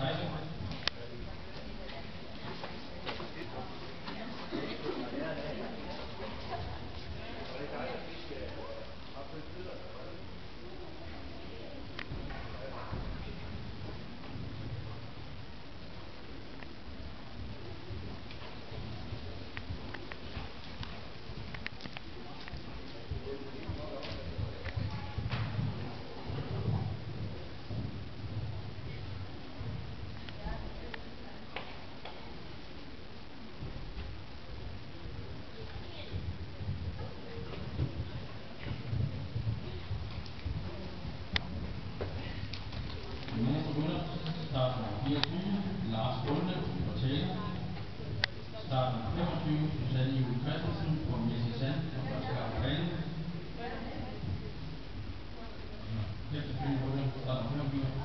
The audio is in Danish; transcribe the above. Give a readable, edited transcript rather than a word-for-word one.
Starten 24, Lars Bunde på tale. Starten 25, Susanne Julie Christensen på Messe Sand på første gang på banen. Efterfølgende starten 25.